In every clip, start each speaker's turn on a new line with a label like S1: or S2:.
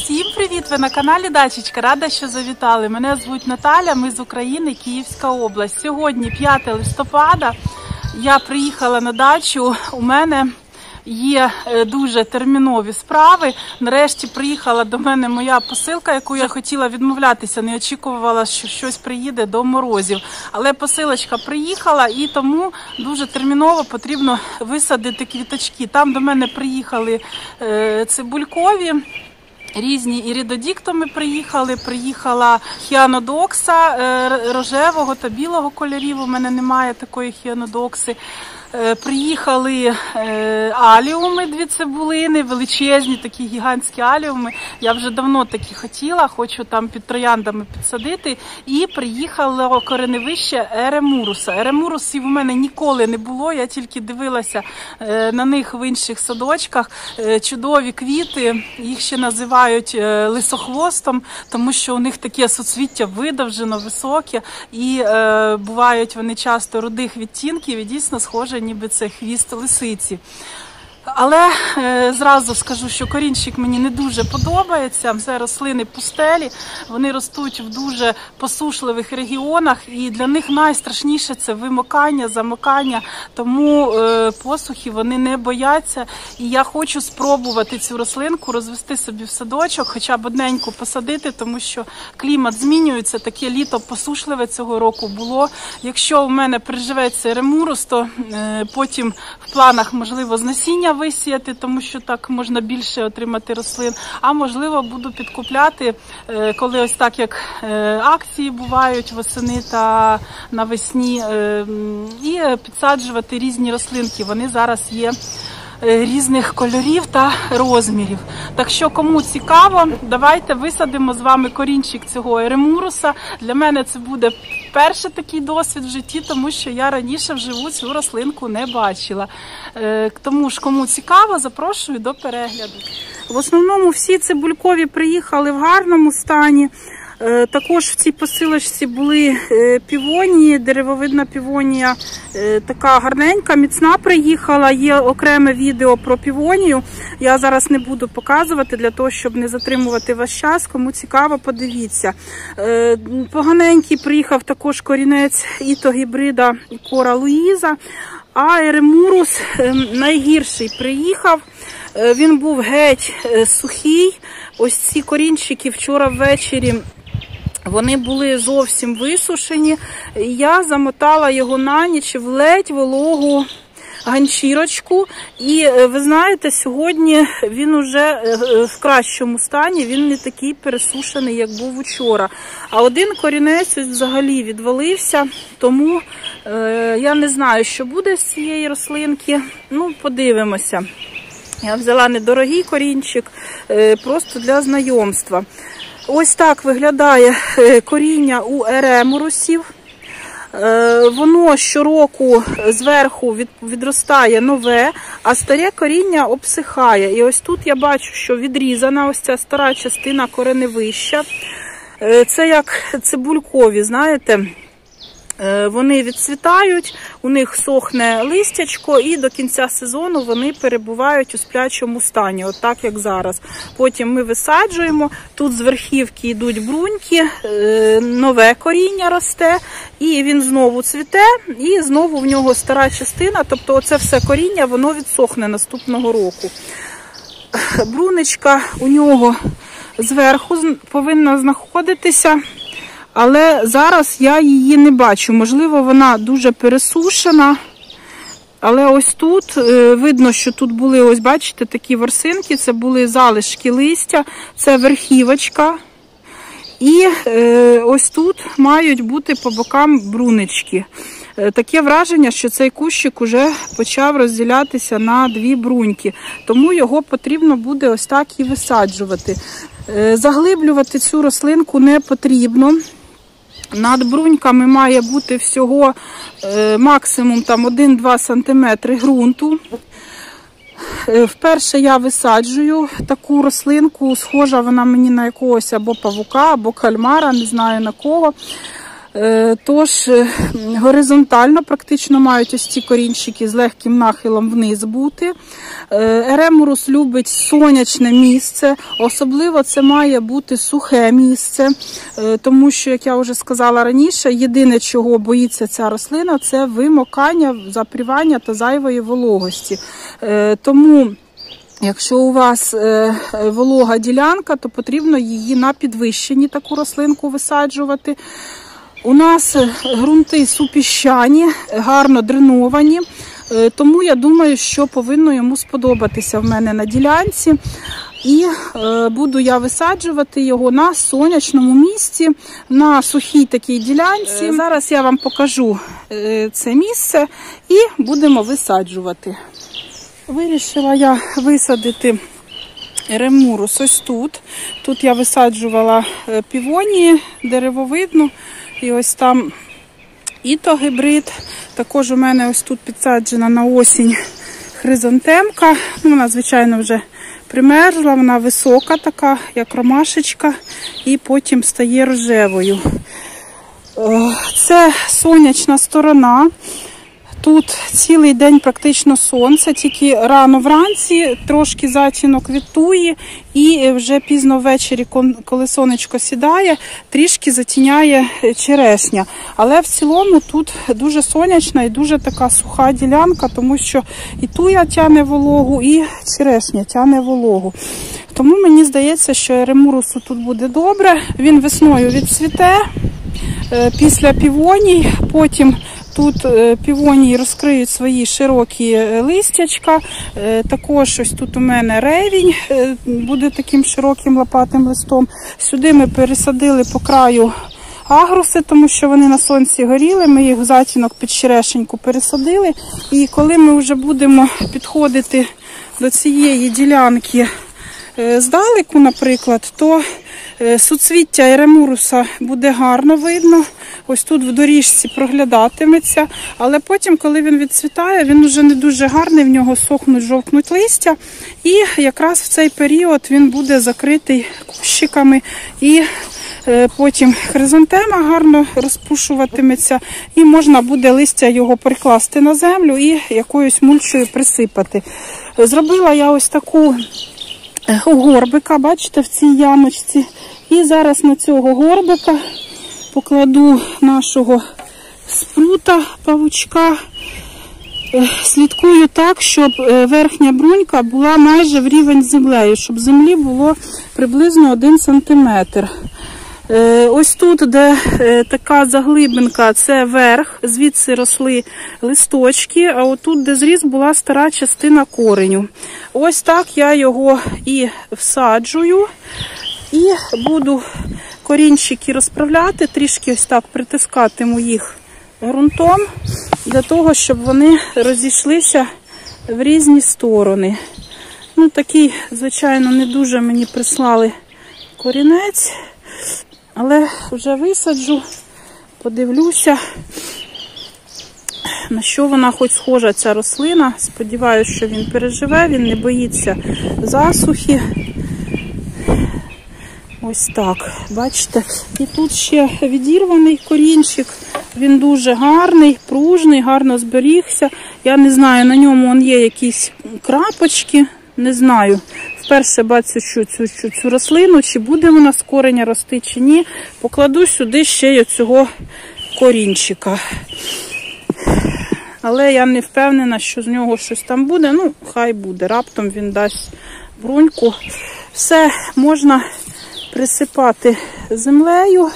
S1: Всім привіт! Ви на каналі Дачечка. Рада, що завітали. Мене звуть Наталя, ми з України, Київська область. Сьогодні 5 листопада. Я приїхала на дачу. У мене є дуже термінові справи. Нарешті приїхала до мене моя посилка, яку я хотіла відмовлятися. Не очікувала, що щось приїде до морозів. Але посилочка приїхала і тому дуже терміново потрібно висадити квіточки. Там до мене приїхали цибулькові. Різні іридодіктуми приїхала хіанодокса рожевого та білого кольорів, у мене немає такої хіанодокси. Приїхали аліуми, 2 цибулини, величезні такі гігантські аліуми. Я вже давно такі хотіла, хочу там під трояндами підсадити. І приїхало кореневище еремуруса. Еремурусів у мене ніколи не було, я тільки дивилася на них в інших садочках. Чудові квіти, їх ще називають лисохвостом, тому що у них таке суцвіття видовжено, високе. І бувають вони часто рудих відтінків і дійсно схожі, ніби це хвіст лисиці. Але зразу скажу, що корінчик мені не дуже подобається. Це рослини пустелі, вони ростуть в дуже посушливих регіонах і для них найстрашніше це вимокання, замокання, тому посухи вони не бояться. І я хочу спробувати цю рослинку розвести собі в садочок, хоча б одненьку посадити, тому що клімат змінюється, таке літо посушливе цього року було. Якщо у мене приживеться еремурус, то потім в планах можливо з насіння висіяти, тому що так можна більше отримати рослин, а можливо буду підкупляти, коли ось так як акції бувають восени та навесні, і підсаджувати різні рослинки. Вони зараз є різних кольорів та розмірів. Так що, кому цікаво, давайте висадимо з вами корінчик цього еремуруса. Для мене це буде перший такий досвід в житті, тому що я раніше вживу цю рослинку не бачила. Тому ж, кому цікаво, запрошую до перегляду. В основному всі цибулькові приїхали в гарному стані. Також в цій посилочці були півонії, деревовидна півонія, така гарненька, міцна приїхала. Є окреме відео про півонію, я зараз не буду показувати, для того, щоб не затримувати ваш час. Кому цікаво, подивіться. Поганенький приїхав також корінець іто-гібрида Кора Луїза, а еремурус найгірший приїхав. Він був геть сухий. Ось ці корінчики вчора ввечері, вони були зовсім висушені. Я замотала його на ніч в ледь вологу ганчірочку. І ви знаєте, сьогодні він уже в кращому стані, він не такий пересушений, як був вчора. А один корінець ось взагалі відвалився, тому я не знаю, що буде з цієї рослинки. Ну, подивимося. Я взяла недорогий корінчик, просто для знайомства. Ось так виглядає коріння у еремурусів. Воно щороку зверху відростає нове, а старе коріння обсихає. І ось тут я бачу, що відрізана ось ця стара частина кореневища. Це як цибулькові, знаєте. Вони відцвітають, у них сохне листячко і до кінця сезону вони перебувають у сплячому стані, от так як зараз. Потім ми висаджуємо, тут з верхівки йдуть бруньки, нове коріння росте і він знову цвіте і знову в нього стара частина, тобто оце все коріння, воно відсохне наступного року. Брунечка у нього зверху повинна знаходитися. Але зараз я її не бачу. Можливо, вона дуже пересушена. Але ось тут видно, що тут були, ось бачите, такі ворсинки. Це були залишки листя, це верхівочка. І ось тут мають бути по бокам брунечки. Таке враження, що цей кущик уже почав розділятися на 2 бруньки. Тому його потрібно буде ось так і висаджувати. Заглиблювати цю рослинку не потрібно. Над бруньками має бути всього максимум 1-2 см ґрунту. Вперше я висаджую таку рослинку, схожа вона мені на якогось або павука, або кальмара, не знаю на кого. Тож горизонтально практично мають ось ці корінчики з легким нахилом вниз бути. Еремурус любить сонячне місце, особливо це має бути сухе місце, тому що, як я вже сказала раніше, єдине, чого боїться ця рослина, це вимокання, запрівання та зайвої вологості. Тому якщо у вас волога ділянка, то потрібно її на підвищенні таку рослинку висаджувати. У нас ґрунти супіщані, гарно дреновані, тому я думаю, що повинно йому сподобатися в мене на ділянці. І буду я висаджувати його на сонячному місці, на сухій такій ділянці. Зараз я вам покажу це місце і будемо висаджувати. Вирішила я висадити еремурус ось тут. Тут я висаджувала півонії, деревовидну, і ось там іто-гібрид. Також у мене ось тут підсаджена на осінь хризантемка. Вона, звичайно, вже примерзла, вона висока така, як ромашечка, і потім стає рожевою. Це сонячна сторона. Тут цілий день практично сонце, тільки рано вранці трошки затінок від туї і вже пізно ввечері, коли сонечко сідає, трішки затіняє черешня. Але в цілому тут дуже сонячна і дуже така суха ділянка, тому що і туя тягне вологу, і черешня тягне вологу. Тому мені здається, що еремурусу тут буде добре. Він весною відцвіте після півоній, потім тут півонії розкриють свої широкі листячка. Також ось тут у мене ревінь буде таким широким лопатим листом. Сюди ми пересадили по краю агруси, тому що вони на сонці горіли. Ми їх в затінок під черешеньку пересадили. І коли ми вже будемо підходити до цієї ділянки здалеку, наприклад, то суцвіття еремуруса буде гарно видно. Ось тут в доріжці проглядатиметься. Але потім, коли він відцвітає, він вже не дуже гарний, в нього сохнуть, жовкнуть листя. І якраз в цей період він буде закритий кущиками. І потім хризантема гарно розпушуватиметься. І можна буде листя його прикласти на землю і якоюсь мульчою присипати. Зробила я ось таку горбика, бачите, в цій ямочці. І зараз на цього горбика покладу нашого спрута, павучка. Слідкую так, щоб верхня брунька була майже в рівень з землею, щоб землі було приблизно 1 см. Ось тут, де така заглибинка, це верх, звідси росли листочки, а отут, де зріз, була стара частина кореню. Ось так я його і всаджую, і буду корінчики розправляти, трішки ось так притискатиму їх ґрунтом, для того, щоб вони розійшлися в різні сторони. Ну, такий, звичайно, не дуже мені прислали корінець, але вже висаджу, подивлюся, на що вона хоч схожа, ця рослина. Сподіваюся, що він переживе, він не боїться засухи. Ось так, бачите. І тут ще відірваний корінчик, він дуже гарний, пружний, гарно зберігся. Я не знаю, на ньому є якісь крапочки, не знаю. Вперше бачу цю рослину, чи буде вона з кореня рости, чи ні. Покладу сюди ще й цього корінчика. Але я не впевнена, що з нього щось там буде. Ну, хай буде, раптом він дасть бруньку. Все, можна присипати землею.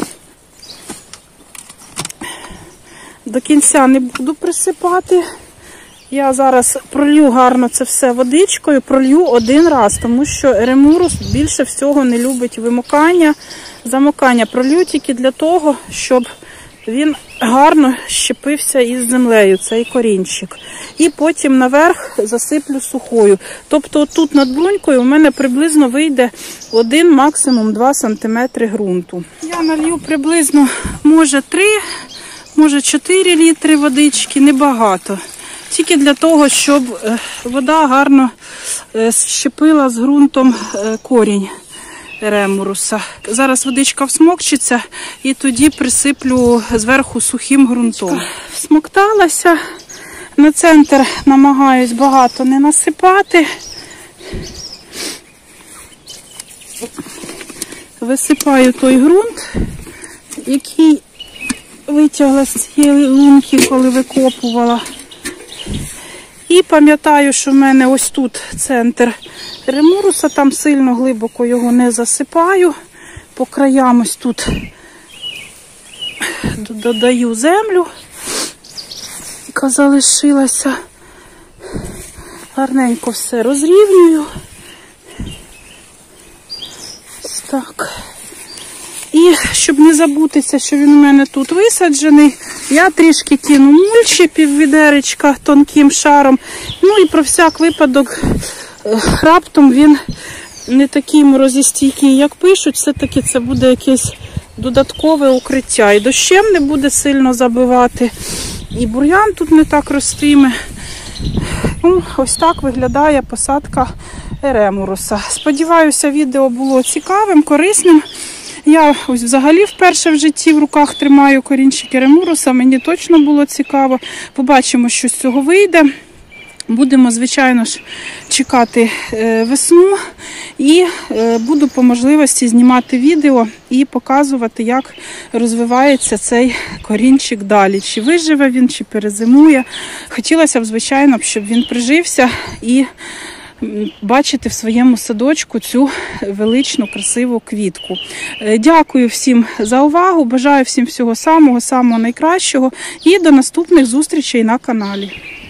S1: До кінця не буду присипати. Я зараз пролью гарно це все водичкою, пролью 1 раз, тому що еремурус більше всього не любить вимокання, замокання. Пролью тільки для того, щоб він гарно щепився із землею, цей корінчик. І потім наверх засиплю сухою. Тобто тут над брунькою у мене приблизно вийде 1, максимум 2 см ґрунту. Я налью приблизно, може 3, може 4 літри водички, небагато. Тільки для того, щоб вода гарно щепила з ґрунтом корінь. еремуруса. Зараз водичка всмокчиться і тоді присиплю зверху сухим ґрунтом. Всмокталася. На центр намагаюсь багато не насипати. Висипаю той ґрунт, який витягла з цієї лунки, коли викопувала. І пам'ятаю, що в мене ось тут центр еремуруса, там сильно глибоко його не засипаю. По краям ось тут додаю землю, яка залишилася. Гарненько все розрівнюю. Ось так. І щоб не забутися, що він у мене тут висаджений, я трішки кину мульчі, піввідеречка тонким шаром. Ну і про всяк випадок, раптом він не такий морозостійкий, як пишуть, все-таки це буде якесь додаткове укриття. І дощем не буде сильно забивати, і бур'ян тут не так ростиме. Ну, ось так виглядає посадка еремуруса. Сподіваюся, відео було цікавим, корисним. Я ось взагалі вперше в житті в руках тримаю корінчик еремуруса, мені точно було цікаво. Побачимо, що з цього вийде. Будемо, звичайно ж, чекати весну і буду по можливості знімати відео і показувати, як розвивається цей корінчик далі. Чи виживе він, чи перезимує. Хотілося б, звичайно, щоб він прижився і бачити в своєму садочку цю величну, красиву квітку. Дякую всім за увагу, бажаю всім всього самого найкращого і до наступних зустрічей на каналі.